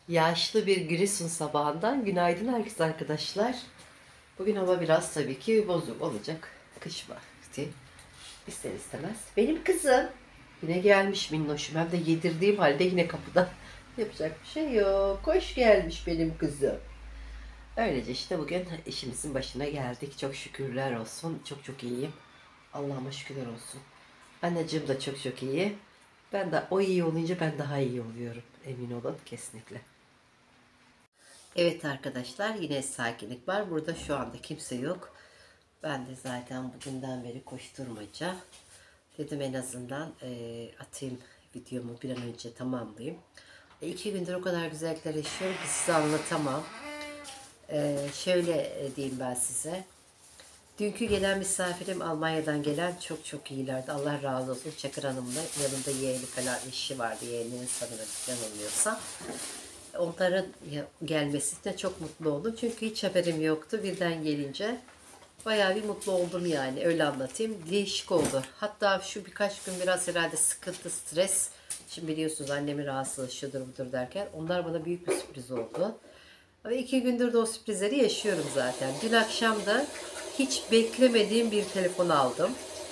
Yağışlı bir Giresun sabahından günaydın herkese arkadaşlar. Bugün hava biraz tabii ki bozuk olacak. Kış vakti. İster istemez. Benim kızım yine gelmiş minnoşum. Hem de yedirdiğim halde yine kapıda. Yapacak bir şey yok. Hoş gelmiş benim kızım. Öylece işte bugün işimizin başına geldik. Çok şükürler olsun. Çok çok iyiyim. Allah'ıma şükürler olsun. Anneciğim de çok çok iyi. Ben de o iyi olunca ben daha iyi oluyorum. Emin olun kesinlikle. Evet arkadaşlar yine sakinlik var. Burada şu anda kimse yok. Ben de zaten bugünden beri koşturmaca. Dedim en azından atayım videomu bir an önce tamamlayayım. 2 gündür o kadar güzellikler yaşıyorum ki size anlatamam. Şöyle diyeyim ben size. Dünkü gelen misafirim Almanya'dan gelen çok çok iyilerdi. Allah razı olsun. Çakır Hanım'la yanında yeğeni falan eşi vardı. Yeğeninin sanırım yanılmıyorsam. Onların gelmesine çok mutlu oldum. Çünkü hiç haberim yoktu. Birden gelince bayağı bir mutlu oldum yani. Öyle anlatayım. Değişik oldu. Hatta şu birkaç gün biraz herhalde sıkıntı, stres. Şimdi biliyorsunuz annemin rahatsızlığı şudur budur derken onlar bana büyük bir sürpriz oldu. Ve 2 gündür de o sürprizleri yaşıyorum zaten. Dün akşam da hiç beklemediğim bir telefon aldım.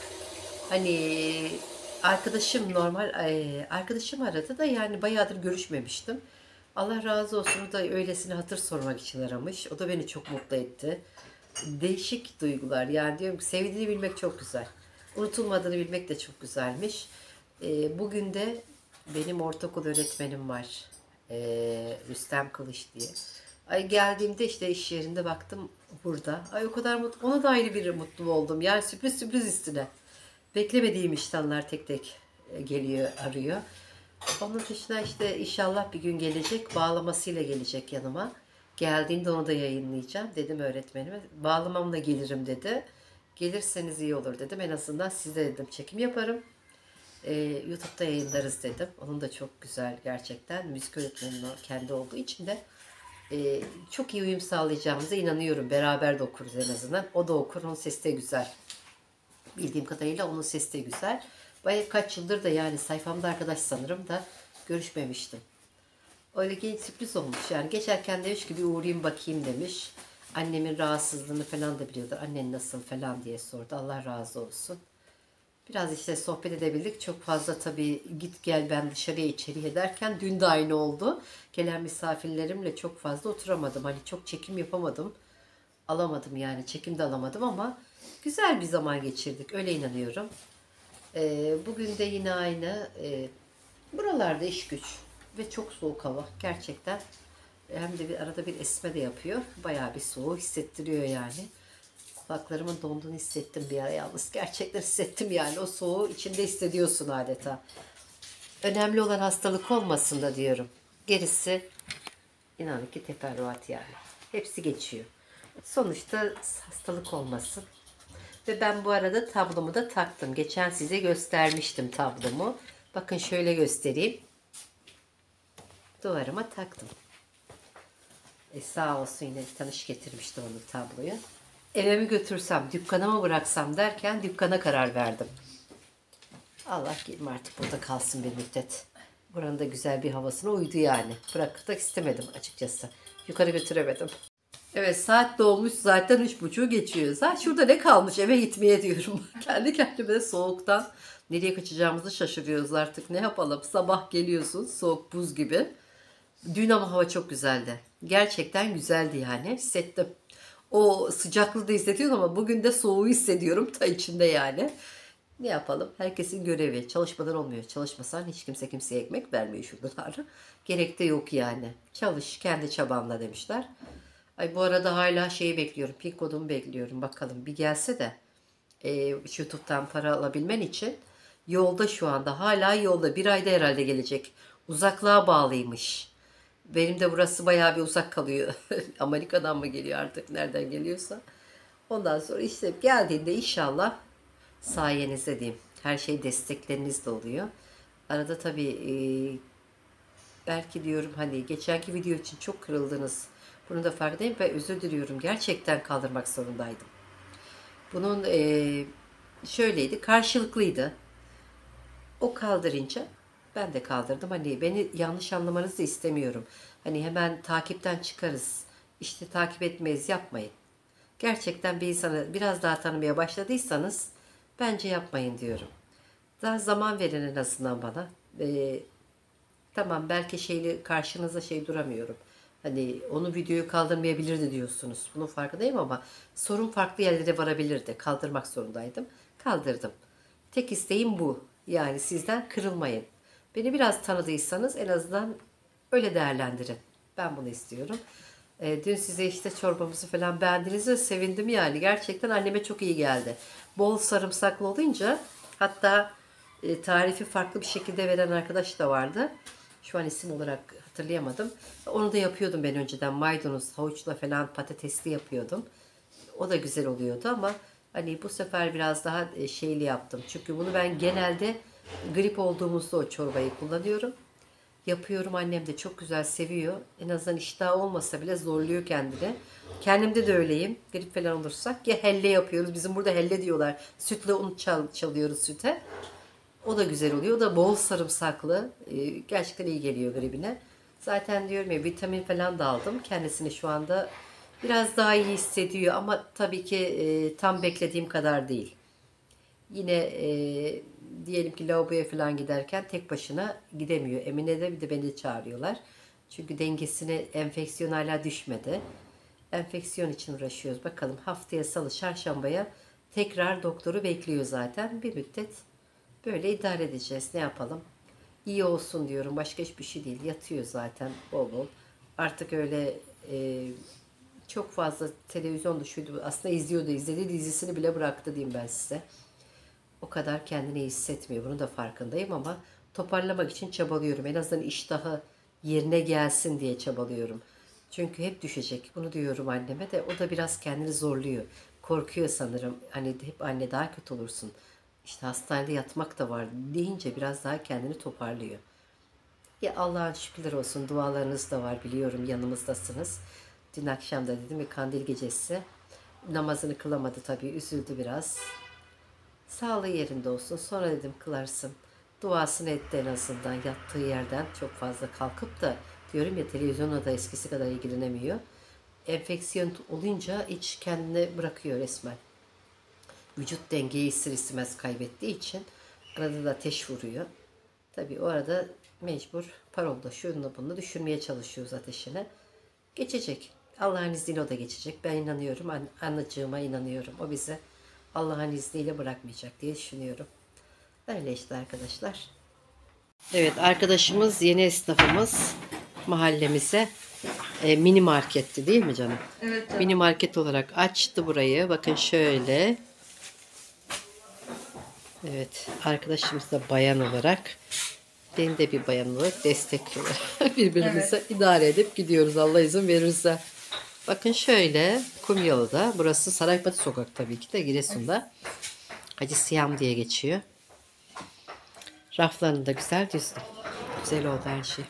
Hani arkadaşım arkadaşım aradı da yani bayağıdır görüşmemiştim. Allah razı olsun o da öylesine hatır sormak için aramış. O da beni çok mutlu etti. Değişik duygular yani diyorum ki sevdiğini bilmek çok güzel. Unutulmadığını bilmek de çok güzelmiş. Bugün de benim ortaokul öğretmenim var. Rüstem Kılıç diye. Ay geldiğimde işte iş yerinde baktım burada. Ay o kadar mutlu. Ona da ayrı bir mutlu oldum. Yani sürpriz sürpriz üstüne. Beklemediğim iştenler tek tek geliyor, arıyor. Onun dışında işte inşallah bir gün gelecek. Bağlamasıyla gelecek yanıma. Geldiğinde onu da yayınlayacağım. Dedim öğretmenime. Bağlamamla gelirim dedi. Gelirseniz iyi olur dedim. En azından size dedim çekim yaparım. YouTube'da yayınlarız dedim. Onun da çok güzel gerçekten. Müzik öğretmeninin kendi olduğu için de çok iyi uyum sağlayacağımıza inanıyorum. Beraber de okuruz en azından. O da okur. Onun sesi de güzel. Bildiğim kadarıyla onun sesi de güzel. Bayağı kaç yıldır da yani sayfamda arkadaş sanırım da görüşmemiştim. Öyle genç sürpriz olmuş. Yani geçerken demiş ki bir uğrayayım bakayım demiş. Annemin rahatsızlığını falan da biliyordu. Annen nasıl falan diye sordu. Allah razı olsun. Biraz işte sohbet edebildik. Çok fazla tabii git gel ben dışarıya içeriye derken dün de aynı oldu. Gelen misafirlerimle çok fazla oturamadım. Hani çok çekim yapamadım. Alamadım yani çekim de alamadım ama güzel bir zaman geçirdik. Öyle inanıyorum. Bugün de yine aynı. Buralarda iş güç ve çok soğuk hava gerçekten. Hem de bir arada bir esme de yapıyor. Bayağı bir soğuk hissettiriyor yani. Kulaklarımın donduğunu hissettim bir ara yalnız. Gerçekten hissettim yani. O soğuğu içinde hissediyorsun adeta. Önemli olan hastalık olmasın da diyorum. Gerisi inanın ki teferruat yani. Hepsi geçiyor. Sonuçta hastalık olmasın. Ve ben bu arada tablomu da taktım. Geçen size göstermiştim tablomu. Bakın şöyle göstereyim. Duvarıma taktım. Sağ olsun yine tanış getirmişti onu tabloyu. Eve mi götürsem, dükkana mı bıraksam derken dükkana karar verdim. Allah gelin artık burada kalsın bir müddet. Buranın da güzel bir havasına uydu yani. Bırakmak istemedim açıkçası. Yukarı götüremedim. Evet saat dolmuş zaten 3.30'u geçiyor. Zaten şurada ne kalmış eve gitmeye diyorum. Kendi kendime de soğuktan nereye kaçacağımızı şaşırıyoruz artık. Ne yapalım? Sabah geliyorsun soğuk buz gibi. Dün ama hava çok güzeldi. Gerçekten güzeldi yani. Hissettim. O sıcaklığı da hissediyorum ama bugün de soğuğu hissediyorum ta içinde yani. Ne yapalım? Herkesin görevi. Çalışmadan olmuyor. Çalışmasan hiç kimse kimseye ekmek vermiyor şuradalar. Gerek de yok yani. Çalış kendi çabanla demişler. Ay bu arada hala şeyi bekliyorum. Pin kodumu bekliyorum. Bakalım bir gelse de YouTube'dan para alabilmen için yolda şu anda. Hala yolda. Bir ayda herhalde gelecek. Uzaklığa bağlıymış. Benim de burası bayağı bir uzak kalıyor. Amerika'dan mı geliyor artık nereden geliyorsa. Ondan sonra işte geldiğinde inşallah sayenizde diyeyim. Her şey desteklerinizle oluyor. Arada tabii belki diyorum hani geçenki video için çok kırıldınız. Bunu da farkındayım ve özür diliyorum. Gerçekten kaldırmak zorundaydım. Bunun şöyleydi, karşılıklıydı. O kaldırınca ben de kaldırdım. Hani beni yanlış anlamanızı istemiyorum. Hani hemen takipten çıkarız. İşte takip etmeyiz, yapmayın. Gerçekten bir insanı biraz daha tanımaya başladıysanız bence yapmayın diyorum. Daha zaman verin en azından bana. Tamam, belki şeyli karşınıza şey duramıyorum. Hani onu videoyu kaldırmayabilirdi diyorsunuz. Bunun farkındayım ama sorun farklı yerlere varabilirdi. Kaldırmak zorundaydım. Kaldırdım. Tek isteğim bu. Yani sizden kırılmayın. Beni biraz tanıdıysanız en azından öyle değerlendirin. Ben bunu istiyorum. Dün size işte çorbamızı falan beğendiğinizde sevindim yani. Gerçekten anneme çok iyi geldi. Bol sarımsaklı olunca, hatta tarifi farklı bir şekilde veren arkadaş da vardı. Şu an isim olarak hatırlayamadım. Onu da yapıyordum ben önceden. Maydanoz, havuçla falan patatesli yapıyordum. O da güzel oluyordu ama hani bu sefer biraz daha şeyli yaptım. Çünkü bunu ben genelde grip olduğumuzda o çorbayı kullanıyorum. Yapıyorum, annem de çok güzel seviyor. En azından iştah olmasa bile zorluyor kendini. Kendimde de öyleyim. Grip falan olursak ya helle yapıyoruz. Bizim burada helle diyorlar. Sütle un çalıyoruz süte. O da güzel oluyor. O da bol sarımsaklı. Gerçekten iyi geliyor gribine. Zaten diyorum ya, vitamin falan da aldım. Kendisini şu anda biraz daha iyi hissediyor ama tabii ki tam beklediğim kadar değil. Yine diyelim ki lavaboya falan giderken tek başına gidemiyor. Emine de bir de beni çağırıyorlar. Çünkü dengesine enfeksiyon hala düşmedi. Enfeksiyon için uğraşıyoruz. Bakalım haftaya salı çarşambaya tekrar doktoru bekliyor zaten. Bir müddet böyle idare edeceğiz. Ne yapalım? İyi olsun diyorum. Başka hiçbir şey değil. Yatıyor zaten bol bol. Artık öyle çok fazla televizyonda şuydu. Aslında izliyordu. İzlediği dizisini bile bıraktı diyeyim ben size. O kadar kendini iyi hissetmiyor. Bunun da farkındayım ama toparlamak için çabalıyorum. En azından iştahı yerine gelsin diye çabalıyorum. Çünkü hep düşecek. Bunu diyorum anneme de. O da biraz kendini zorluyor. Korkuyor sanırım. Hani hep anne daha kötü olursun. İşte hastanede yatmak da var deyince biraz daha kendini toparlıyor. Ya Allah'a şükürler olsun, dualarınız da var, biliyorum yanımızdasınız. Dün akşam da dedim ya, kandil gecesi namazını kılamadı tabii, üzüldü biraz. Sağlığı yerinde olsun. Sonra dedim kılarsın. Duasını etti en azından yattığı yerden. Çok fazla kalkıp da diyorum ya, televizyonla da eskisi kadar ilgilenemiyor. Enfeksiyon olunca hiç kendini bırakıyor resmen. Vücut dengeyi ister istemez kaybettiği için arada da ateş vuruyor. Tabii o arada mecbur parolda şununla bununla düşürmeye çalışıyoruz ateşini. Geçecek. Allah'ın izniyle o da geçecek. Ben inanıyorum. Anacığıma inanıyorum. O bizi Allah'ın izniyle bırakmayacak diye düşünüyorum. Öyle işte arkadaşlar. Evet, arkadaşımız, yeni esnafımız mahallemize mini marketti değil mi canım? Evet canım. Mini market olarak açtı burayı. Bakın şöyle. Evet, arkadaşımız da bayan olarak, beni de bir bayan olarak destekliyorlar. Birbirimize idare edip gidiyoruz Allah izin verirse. Bakın şöyle Kumyalı'da, burası Saraybatı Sokak tabii ki de, Giresun'da. Hacı Siyam diye geçiyor. Raflarını da güzel düzdü. Güzel oldu her şey.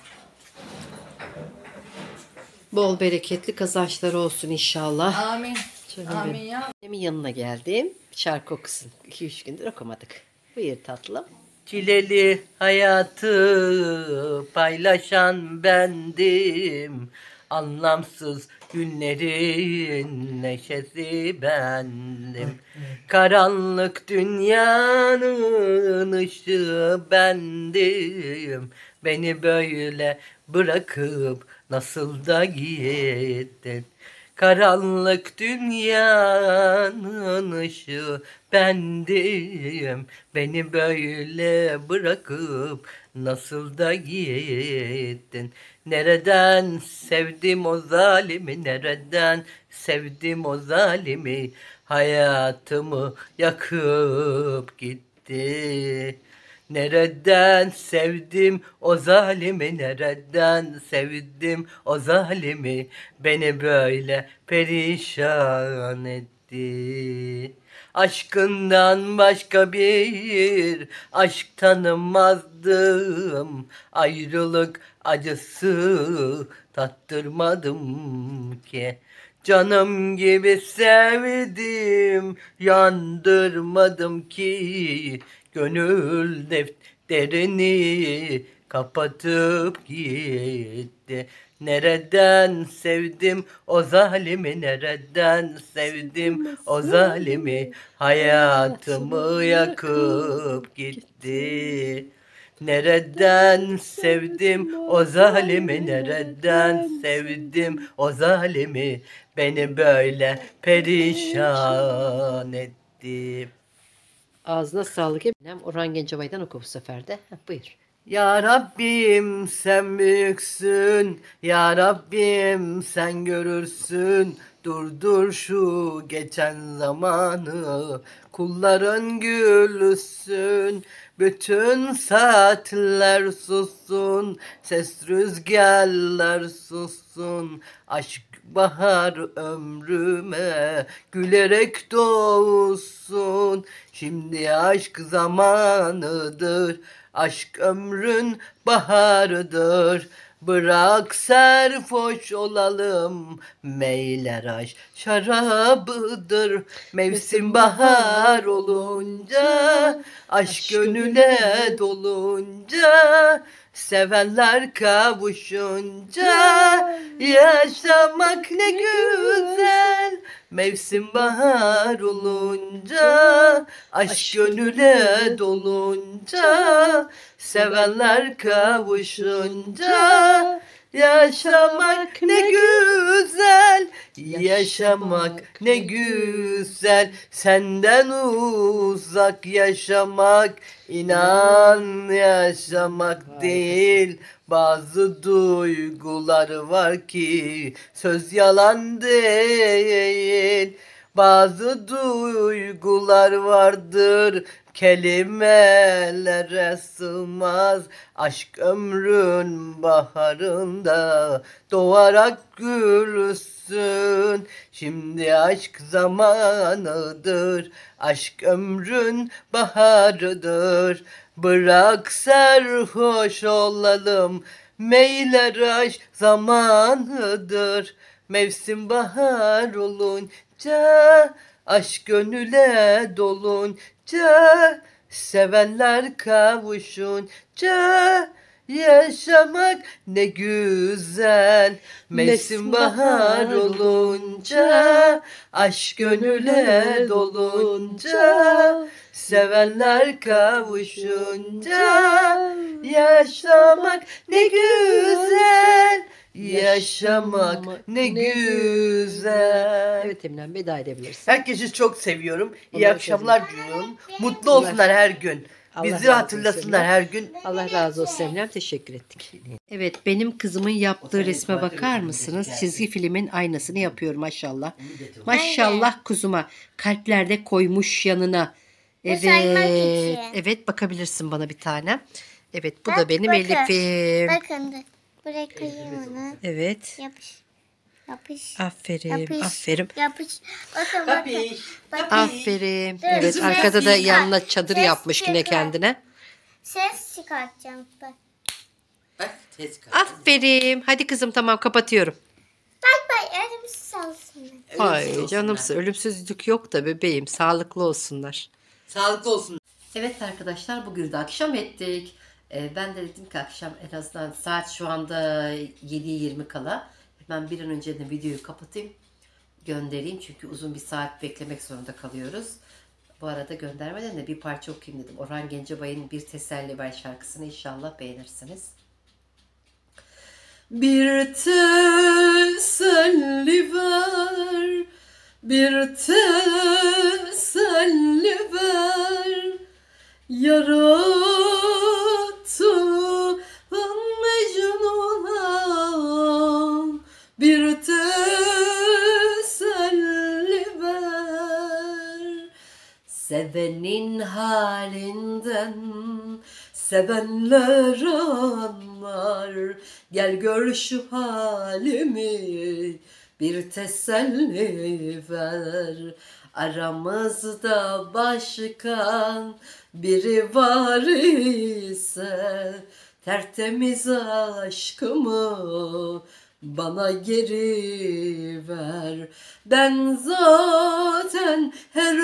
Bol bereketli kazançları olsun inşallah. Amin. Canım Amin benim. ya. Annemin yanına geldim. Şarkı okusun. 2-3 gündür okumadık. Buyur tatlım. Çileli hayatı paylaşan bendim. Anlamsız günlerin neşesi bendim. Karanlık dünyanın ışığı bendim. Beni böyle bırakıp nasıl da gittin. Karanlık dünyanın ışığı bendim. Beni böyle bırakıp nasıl da gittin. Nereden sevdim o zalimi, nereden sevdim o zalimi. Hayatımı yakıp gitti. Nereden sevdim o zalimi, nereden sevdim o zalimi. Beni böyle perişan etti. Aşkından başka bir aşk tanımazdım. Ayrılık acısı tattırmadım ki. Canım gibi sevdim, yandırmadım ki. Gönül defterini kapatıp gitti. Nereden sevdim o zalimi, nereden sevdim o zalimi, hayatımı yakıp gitti. Nereden sevdim o zalimi, nereden sevdim o zalimi, beni böyle perişan etti. Ağzına sağlık. Orhan Gencebay'dan oku bu sefer de. Heh, buyur. Ya Rabbim sen büyüksün, Ya Rabbim sen görürsün, durdur şu geçen zamanı, kulların gülsün, bütün saatler sussun, ses rüzgarlar sussun, aşk bahar ömrüme gülerek doğsun, şimdi aşk zamanıdır. Aşk ömrün baharıdır. Bırak serhoş olalım. Meyler aşk şarabıdır. Mevsim bahar olunca, aşk gönüle dolunca, sevenler kavuşunca, yaşamak ne güzel. Mevsim bahar olunca, aşk gönüle dolunca, sevenler kavuşunca, yaşamak ne güzel, yaşamak ne güzel, senden uzak yaşamak, inan yaşamak değil. Bazı duygular var ki söz yalan değil. Bazı duygular vardır kelimelere sığmaz. Aşk ömrün baharında doğarak gülsün. Şimdi aşk zamanıdır. Aşk ömrün baharıdır. Bırak serhoş olalım. Meyler aşk zamanıdır. Mevsim bahar olunca, aşk gönüle dolunca, sevenler kavuşunca, yaşamak ne güzel. Mevsim bahar olunca, aşk gönüle dolunca, sevenler kavuşunca, yaşamak ne güzel. Yaşamak ne güzel. Evet Eminem, veda edebilirsin. Herkesi çok seviyorum. İyi Onları akşamlar diliyorum. Mutlu olsunlar her gün. Allah Bizi razı hatırlasınlar olsun. her gün. Allah razı olsun Eminem. Teşekkür ettik. Evet, benim kızımın yaptığı resme bakar mısınız? Çizgi filmin aynısını yapıyor maşallah. Maşallah kuzuma. Kalplerde koymuş yanına. saymak Evet. için. Evet, bakabilirsin bana bir tane. Evet, bu Bak, da benim bakın. Elif'im. Bakın dur. Buraya koyayım onu. Evet. Yapış. Yapış. Aferin. Yapış. Aferin. Yapış. Bakın bakın. Bakın. Aferin. Dur, Evet, ses arkada da çıkar. yanına çadır Ses yapmış yine çıkar. kendine. Ses çıkartacağım. Bak. Bak tez Aferin. Hadi kızım, tamam, kapatıyorum. Bak bak elimizi salsın. Ay canımsın, ölümsüzlük yok da bebeğim, sağlıklı olsunlar. Sağlıklı olsun. Evet arkadaşlar, bugün de akşam ettik. Ben de dedim ki akşam en azından saat şu anda 7:20 kala hemen bir an önce de videoyu kapatayım, göndereyim. Çünkü uzun bir saat beklemek zorunda kalıyoruz. Bu arada göndermeden de bir parça okuyayım dedim. Orhan Gencebay'ın Bir Teselli Ver şarkısını inşallah beğenirsiniz. Bir teselli ver, bir teselli ver, yarattığın Mecnun'a bir teselli ver. Sevenin halinden sevenler anlar. Gel gör şu halimi, bir teselli ver. Aramızda başka biri var ise tertemiz aşkımı bana geri ver. Ben zaten her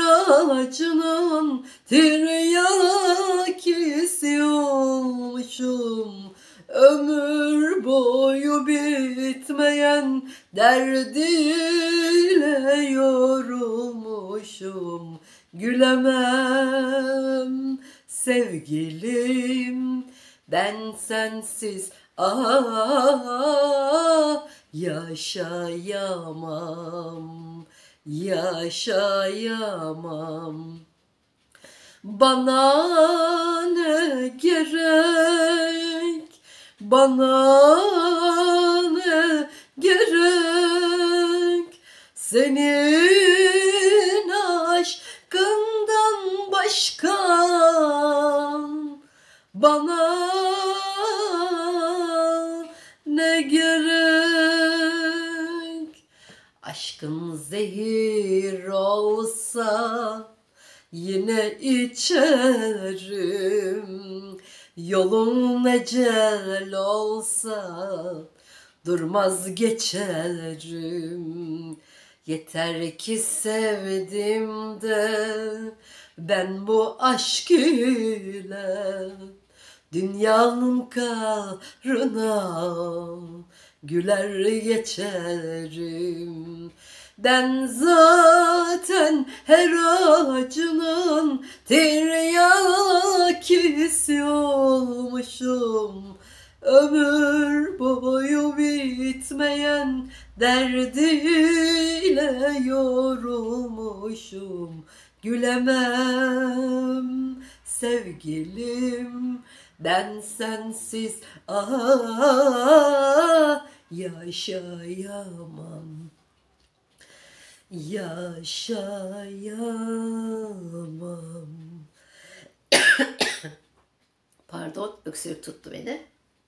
acının tiryakisi olmuşum. ömür boyu bitmeyen derdiyle yorulmuşum. Gülemem sevgilim, ben sensiz yaşayamam, yaşayamam. Bana ne gerek, bana ne gerek, senin aşkından başka bana ne gerek. Aşkın zehir olsa yine içerim, yolun ecel olsa durmaz geçerim. Yeter ki sevdim de ben bu aşk ile dünyanın karına güler geçerim. Ben zaten her acının tiryakisi olmuşum. Ömür boyu bitmeyen derdiyle yorulmuşum. Gülemem sevgilim, ben sensiz yaşayamam. Yaşayamam. Pardon, öksürük tuttu beni.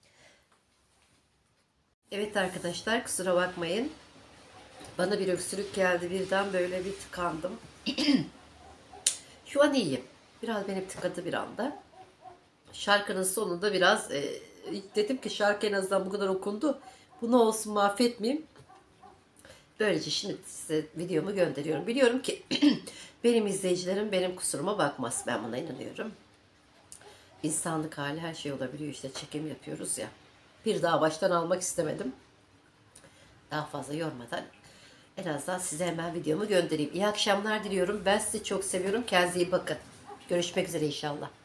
Evet arkadaşlar, kusura bakmayın. Bana bir öksürük geldi, birden böyle bir tıkandım. Şu an iyiyim. Biraz beni tıkadı bir anda. Şarkının sonunda biraz dedim ki şarkı en azından bu kadar okundu. Bu ne olsun, mahvetmeyeyim. Böylece şimdi size videomu gönderiyorum. Biliyorum ki benim izleyicilerim benim kusuruma bakmaz. Ben buna inanıyorum. İnsanlık hali, her şey olabiliyor işte, çekim yapıyoruz ya. Bir daha baştan almak istemedim. Daha fazla yormadan en azından size hemen videomu göndereyim. İyi akşamlar diliyorum. Ben sizi çok seviyorum. Kendinize iyi bakın. Görüşmek üzere inşallah.